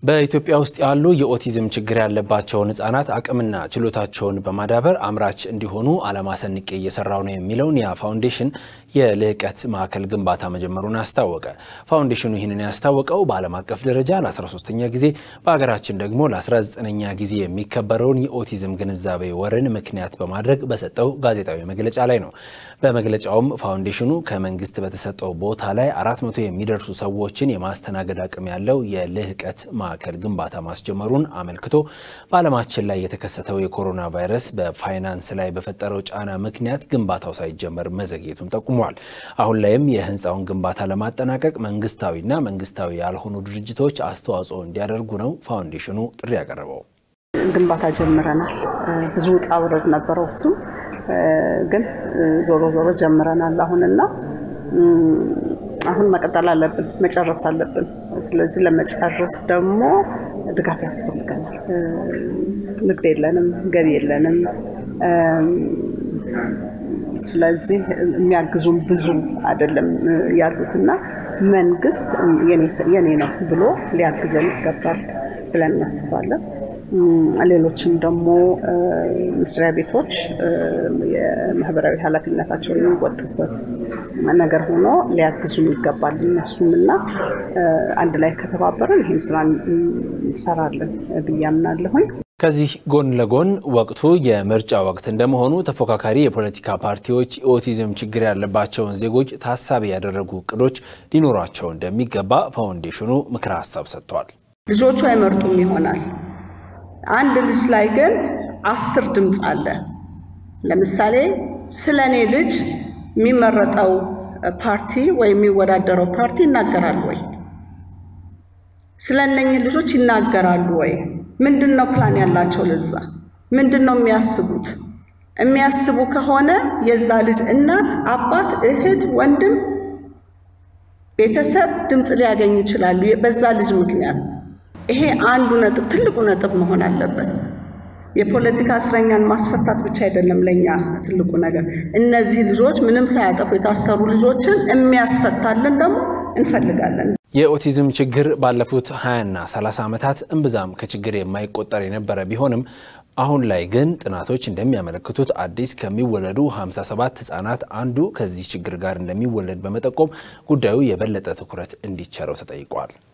በኢትዮጵያ ውስጥ ያሉ የኦቲዝም ችግር ያለባቸው ህጻናት አቅምና ችሎታቸውን በማዳበር አምራች እንዲሆኑ ዓላማ ሰንቄ እየሰራው ነው የሚለውን ያ ፋውንዴሽን የልህቀት ማዕከል ግንባታ መጀመሩን አስታወቀ። ፋውንዴሽኑ ይህንን ያስታወቀው በዓለም አቀፍ ደረጃ ለ13ኛ ጊዜ በአገራችን ደግሞ ለ19ኛ ጊዜ የሚከበረውን የኦቲዝም ግንዛቤ ወርን ምክንያት በማድረግ በሰጠው ጋዜጣዊ መግለጫ ላይ ነው። በመግለጫውም ፋውንዴሽኑ ከመንግስት በተሰጠው ቦታ ላይ 400 የሚደርሱ ሰዎችን የማስተናገድ አቅም ያለው የልህቀት ማዕከል ግንባታ ማስጀመሩን አመልክቶ በዓለማችን ላይ የተከሰተው የኮሮና ቫይረስ በፋይናንስ ላይ በፈጠረው ጫና ምክንያት ግንባታው ሳይጀመር መዘግየቱን ጠቁሟል። አሁን ላይም የህንጻውን ግንባታ ለማጠናቀቅ መንግስታዊና መንግስታዊ ያልሆኑ ድርጅቶች አስተዋጽኦ እንዲያደርጉ ነው ፋውንዴሽኑ ጥሪ ያቀረበው። ግንባታ ጀምረናል። ብዙ ውጣ ውረድ ነበረው እሱ ግን ዞሮ ጀምረናል አሁን መቀጠል አለብን፣ መጨረስ አለብን። ስለዚህ ለመጨረስ ደግሞ ድጋፍ ያስፈልጋል። ንግድ የለንም፣ ገቢ የለንም። ስለዚህ የሚያግዙን ብዙ አይደለም ያሉትና መንግስት የኔ ነው ብሎ ሊያግዘን ይገባል ብለን እናስባለን። ሌሎችም ደግሞ መስሪያ ቤቶች የማህበራዊ ኃላፊነታቸውን የሚወጡበት ነገር ሆኖ ሊያግዙን ይገባል እነሱምና አንድ ላይ ከተባበረን ይሄን ስራ እንሰራለን ብዬ አምናለሁ። ከዚህ ጎን ለጎን ወቅቱ የምርጫ ወቅት እንደመሆኑ ተፎካካሪ የፖለቲካ ፓርቲዎች የኦቲዝም ችግር ያለባቸውን ዜጎች ታሳቢ ያደረጉ እቅዶች ሊኖራቸው እንደሚገባ ፋውንዴሽኑ ምክረ ሐሳብ ሰጥቷል። ልጆቹ አይመርጡም ይሆናል። አንድ ልጅ ላይ ግን 10 ድምጽ አለ። ለምሳሌ ስለኔ ልጅ የሚመረጠው ፓርቲ ወይ የሚወዳደረው ፓርቲ ይናገራል ወይ? ስለነኝ ልጆች ይናገራሉ ወይ? ምንድነው ፕላን ያላቸው? ለዛ ምንድነው የሚያስቡት? የሚያስቡ ከሆነ የዛ ልጅ እናት፣ አባት፣ እህት፣ ወንድም፣ ቤተሰብ ድምጽ ሊያገኙ ይችላሉ በዛ ልጅ ምክንያት። ይሄ አንዱ ነጥብ ትልቁ ነጥብ መሆን አለበት። የፖለቲካ እስረኛን ማስፈታት ብቻ አይደለም ለኛ ትልቁ ነገር። እነዚህ ልጆች ምንም ሳያጠፉ የታሰሩ ልጆችን የሚያስፈታልን ደግሞ እንፈልጋለን። የኦቲዝም ችግር ባለፉት 20 እና 30 ዓመታት እንብዛም ከችግር የማይቆጠር የነበረ ቢሆንም አሁን ላይ ግን ጥናቶች እንደሚያመለክቱት አዲስ ከሚወለዱ 57 ህጻናት አንዱ ከዚህ ችግር ጋር እንደሚወለድ በመጠቆም ጉዳዩ የበለጠ ትኩረት እንዲቸረው ተጠይቋል።